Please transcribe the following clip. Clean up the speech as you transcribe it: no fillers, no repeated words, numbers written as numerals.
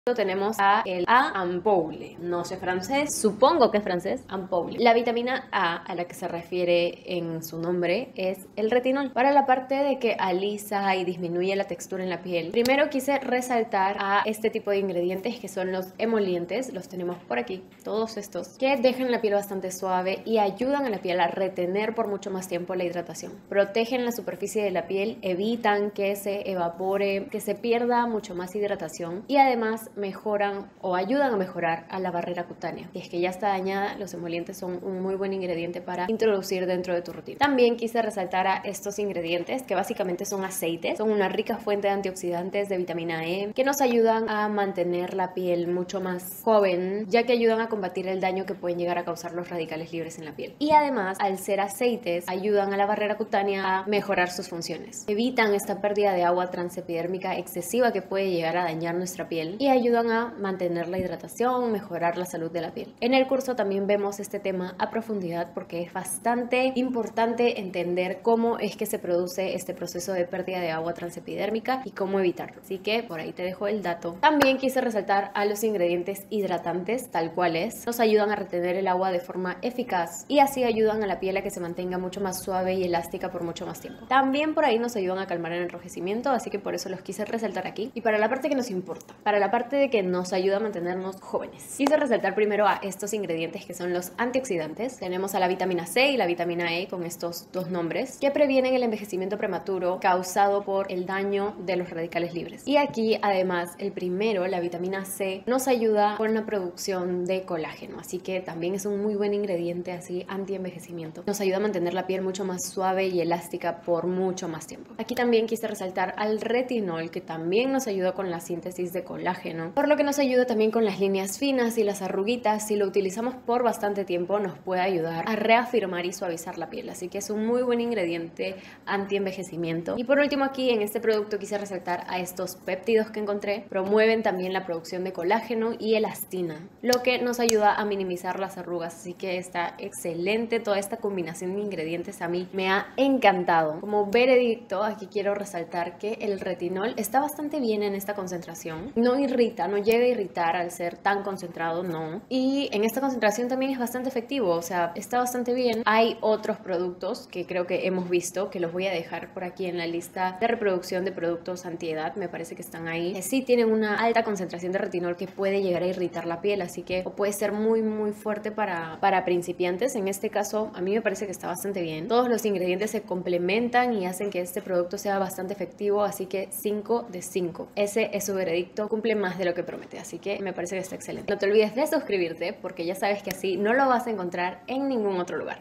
Tenemos a el A-ampoule, no sé francés, supongo que es francés, ampoule. La vitamina A la que se refiere en su nombre es el retinol, para la parte de que alisa y disminuye la textura en la piel. Primero quise resaltar a este tipo de ingredientes que son los emolientes, los tenemos por aquí, todos estos, que dejan la piel bastante suave y ayudan a la piel a retener por mucho más tiempo la hidratación. Protegen la superficie de la piel, evitan que se evapore, que se pierda mucho más hidratación y además mejoran o ayudan a mejorar a la barrera cutánea. Si es que ya está dañada, los emolientes son un muy buen ingrediente para introducir dentro de tu rutina. También quise resaltar a estos ingredientes que básicamente son aceites, son una rica fuente de antioxidantes, de vitamina E, que nos ayudan a mantener la piel mucho más joven, ya que ayudan a combatir el daño que pueden llegar a causar los radicales libres en la piel. Y además, al ser aceites, ayudan a la barrera cutánea a mejorar sus funciones. Evitan esta pérdida de agua transepidérmica excesiva que puede llegar a dañar nuestra piel y ayudan a mantener la hidratación, mejorar la salud de la piel. En el curso también vemos este tema a profundidad porque es bastante importante entender cómo es que se produce este proceso de pérdida de agua transepidérmica y cómo evitarlo. Así que por ahí te dejo el dato. También quise resaltar a los ingredientes hidratantes tal cuales. Nos ayudan a retener el agua de forma eficaz y así ayudan a la piel a que se mantenga mucho más suave y elástica por mucho más tiempo. También por ahí nos ayudan a calmar el enrojecimiento, así que por eso los quise resaltar aquí. Y para la parte que nos importa, para la parte de que nos ayuda a mantenernos jóvenes, quise resaltar primero a estos ingredientes que son los antioxidantes. Tenemos a la vitamina C y la vitamina E con estos dos nombres que previenen el envejecimiento prematuro causado por el daño de los radicales libres. Y aquí además el primero, la vitamina C, nos ayuda con la producción de colágeno, así que también es un muy buen ingrediente así anti-envejecimiento. Nos ayuda a mantener la piel mucho más suave y elástica por mucho más tiempo. Aquí también quise resaltar al retinol, que también nos ayuda con la síntesis de colágeno, por lo que nos ayuda también con las líneas finas y las arruguitas. Si lo utilizamos por bastante tiempo nos puede ayudar a reafirmar y suavizar la piel, así que es un muy buen ingrediente anti-envejecimiento. Y por último aquí en este producto quise resaltar a estos péptidos que encontré. Promueven también la producción de colágeno y elastina, lo que nos ayuda a minimizar las arrugas, así que está excelente toda esta combinación de ingredientes. A mí me ha encantado. Como veredicto aquí quiero resaltar que el retinol está bastante bien en esta concentración, no irrita, no llega a irritar al ser tan concentrado, no, y en esta concentración también es bastante efectivo, o sea, está bastante bien. Hay otros productos que creo que hemos visto, que los voy a dejar por aquí en la lista de reproducción de productos antiedad, me parece que están ahí, que sí tienen una alta concentración de retinol que puede llegar a irritar la piel, así que puede ser muy fuerte para principiantes. En este caso a mí me parece que está bastante bien, todos los ingredientes se complementan y hacen que este producto sea bastante efectivo, así que 5 de 5, ese es su veredicto, cumple más de lo que promete, así que me parece que está excelente. No te olvides de suscribirte porque ya sabes que así no lo vas a encontrar en ningún otro lugar.